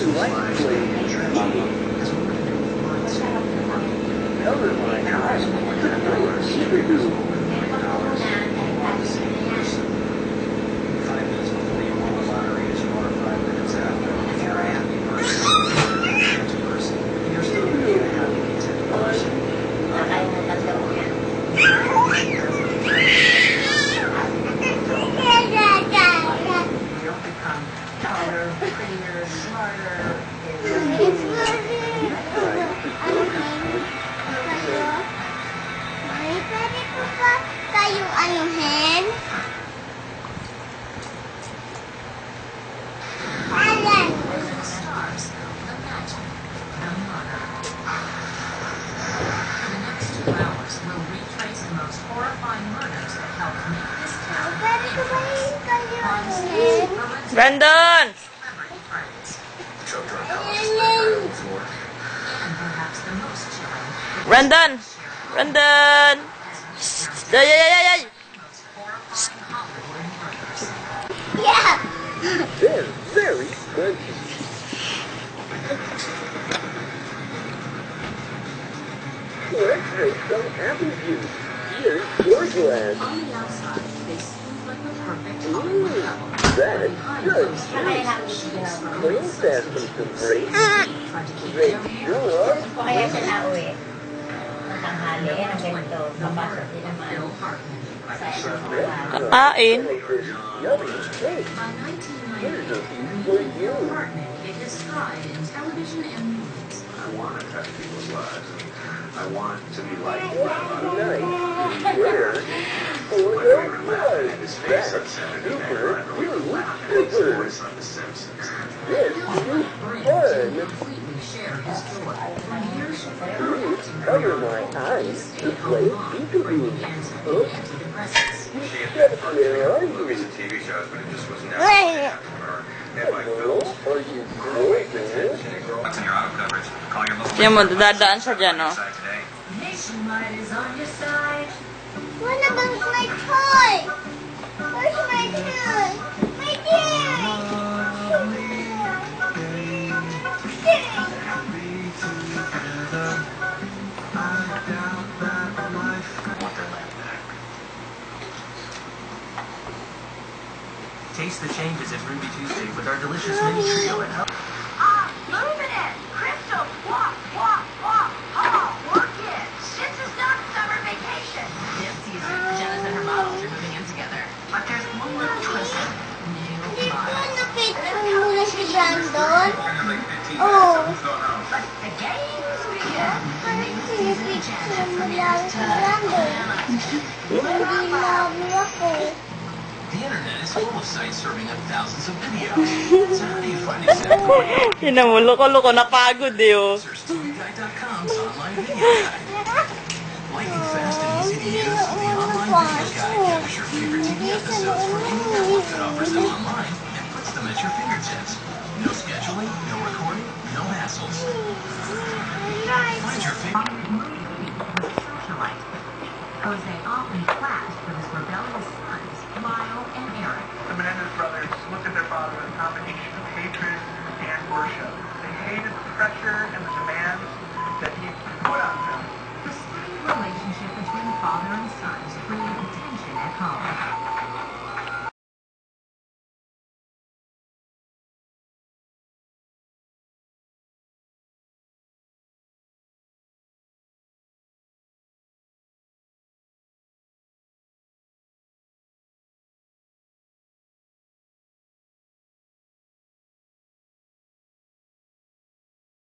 Brandon! Brandon! Brandon! Yay, yay, yay, yay! Yeah! They're very good. Let's make some apple juice. Here's your glass. That's good. Clean that from some grapes. Grapes sure. Kaya siya na uwi. Tanghali, ang ganito. Mabasok din naman. Kain. Yummy cake. Here's a few for you. I want to touch people's lives. I want to be like Nice. Where? Oh, no, good. his face That's on Saturday Night super Live. cool. His Super. voice on The Simpsons. This is fun. Please cover my eyes to play peekaboo. Oh, where are Movies you? and TV shows, but it just was never or if I Hello? filmed Are you good, man? what's in your auto coverage? Call your local Tingnan mo, dadaan siya dyan, no? site today. Nationwide is on your side. What about my toy? Where's my toy? My toy! Taste the changes at Ruby Tuesday with our delicious mini trio at Hub. Luminous, crystal, walk, walk, walk. Oh, orchid. This is not summer vacation. This season, Jenna's and her models are moving in together. But there's one little twist. New Hindi ko models. na-picture muna si Brandon. Like 15 Oh. minutes, something's going on. But the games begin. The new Parang season of sinipicture Jenna mo premieres lang si tonight. Brandon. Hindi love ako. The internet is full of sites serving up thousands of videos. So how do you find exactly Tingnan mo, loko-loko, napagod eh, oh. Search TVGuide.com's online video guide. Lightning fast and easy to use, the online video guide gathers your favorite TV episodes from any network that offers them online and puts them at your fingertips. No scheduling, no recording, no hassles. Find your favorite. Socialite. Jose often clashed with his rebellious sons, Lyle and Eric. The Menendez brothers looked at their father as a combination of hatred and worship. They hated the pressure and the demands that he put on them. The strained relationship between father and sons created tension at home.